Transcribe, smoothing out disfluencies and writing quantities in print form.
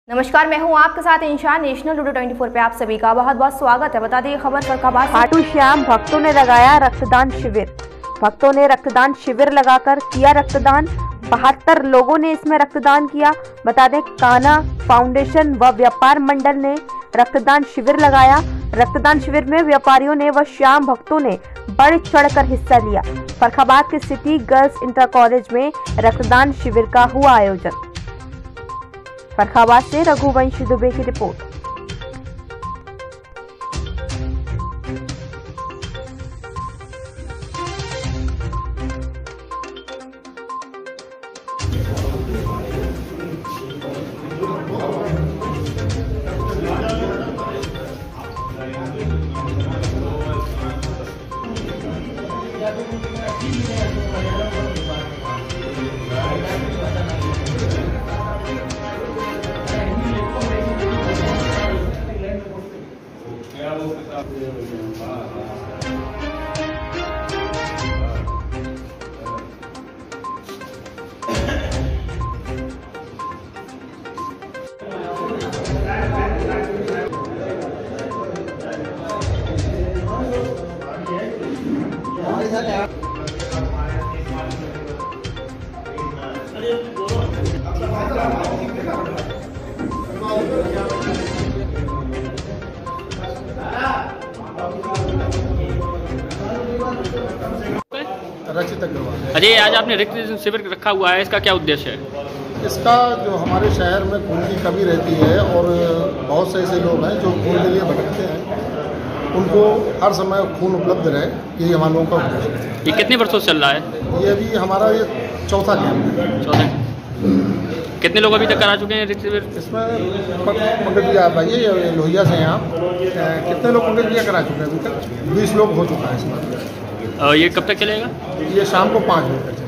नमस्कार, मैं हूं आपके साथ इंशान। नेशनल लूडो 24 पे आप सभी का बहुत बहुत स्वागत है। बता दें खबर फरखाबाद। खाटू श्याम भक्तों ने लगाया रक्तदान शिविर। भक्तों ने रक्तदान शिविर लगाकर किया रक्तदान। 72 लोगों ने इसमें रक्तदान किया। बता दें कान्हा फाउंडेशन व व्यापार मंडल ने रक्तदान शिविर लगाया। रक्तदान शिविर में व्यापारियों ने व श्याम भक्तों ने बढ़ चढ़कर हिस्सा लिया। फरखाबाद के सिटी गर्ल्स इंटर कॉलेज में रक्तदान शिविर का हुआ आयोजन। फरखाबाद से रघुवंश दुबे की रिपोर्ट। रचित अग्रवाल। अजय, आज आपने रक्तदान शिविर रखा हुआ है, इसका क्या उद्देश्य है? इसका जो हमारे शहर में खून की कमी रहती है और बहुत से ऐसे लोग हैं जो खून के लिए भटकते हैं, उनको हर समय खून उपलब्ध रहे, यही हमारे लोगों का उद्देश्य है। ये कितने वर्षों से चल रहा है? ये अभी हमारा ये चौथा कैंप है। चौथा। कितने लोग अभी तक करा चुके हैं शिविर? इसमें पंडित जी आप आइए, लोहिया से हैं आप। कितने लोग पंडित जी करा चुके हैं? अभी तक 20 लोग हो चुका है इसमें। और ये कब तक चलेगा? ये शाम को 5 बजे तक।